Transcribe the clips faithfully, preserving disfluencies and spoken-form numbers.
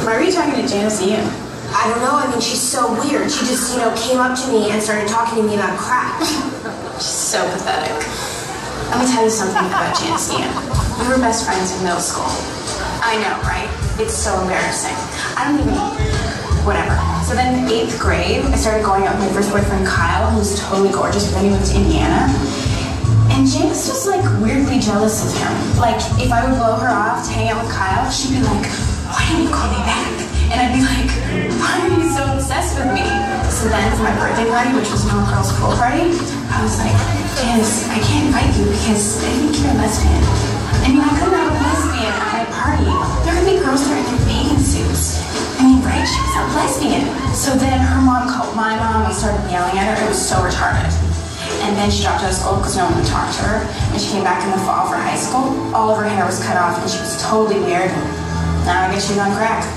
Why were you talking to Janice Ian? I don't know. I mean, she's so weird. She just, you know, came up to me and started talking to me about crack. She's so pathetic. Let me tell you something about Janice Ian. We were best friends in middle school. I know, right? It's so embarrassing. I don't even... Whatever. So then in eighth grade, I started going out with my first boyfriend, Kyle, who was totally gorgeous, but then he moved to Indiana. And Janice was like weirdly jealous of him. Like, if I would blow her off to hang out with Kyle, she'd be like, why didn't you call me back? And I'd be like, why are you so obsessed with me? So then for my birthday party, which was an all-girls pool party, I was like, Janice, I can't invite you because I think you're a lesbian. I mean, I couldn't have a lesbian at my party. There could be girls there in their bathing suits. I mean, right? She was a lesbian. So then her mom called my mom and started yelling at her. It was so retarded. And then she dropped out of school because no one would talk to her. And she came back in the fall for high school. All of her hair was cut off and she was totally weird. Now I guess she's on crack.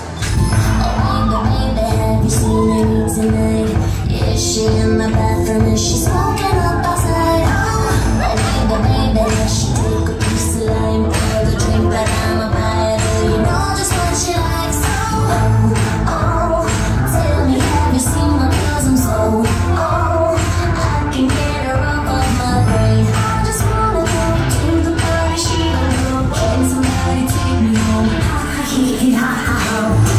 Have you seen her tonight? Is she in the bathroom? Is she smoking up outside? Oh, baby, baby, she took a piece of lime for the drink, but I'm a biter. You know just what she likes. Oh, oh, tell me, have you seen my girls? I'm so, oh, I can get her off of my brain. I just wanna go to the party. She don't know. Can somebody take me home? Ha, hee, ha, ha, ha.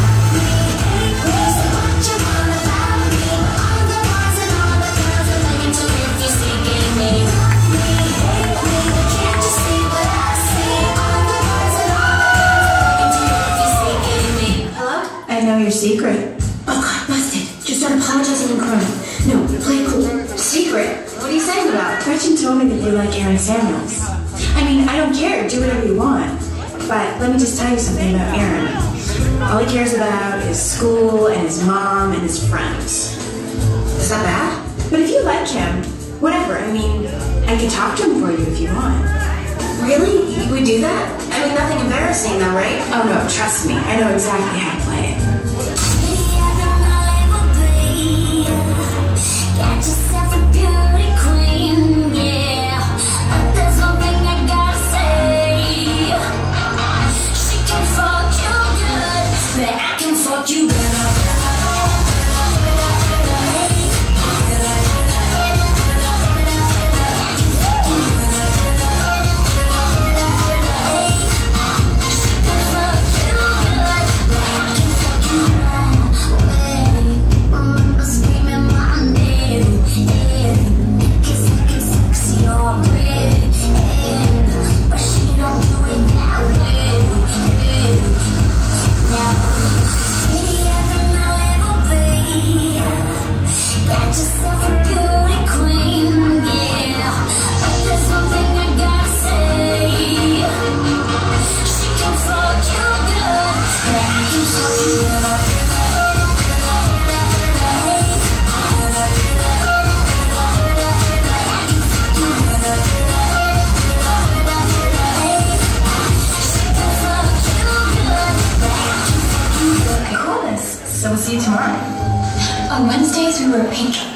Your secret. Oh God, busted. Just start apologizing and crying. No, play it cool. Secret? What are you saying about? Gretchen told me that you like Aaron Samuels. I mean, I don't care. Do whatever you want. But let me just tell you something about Aaron. All he cares about is school and his mom and his friends. Is that bad? But if you like him, whatever. I mean, I could talk to him for you if you want. Really? You would do that? I mean, nothing embarrassing though, right? Oh no, trust me. I know exactly how to play it. So we'll see you tomorrow. On Wednesdays we wear pink.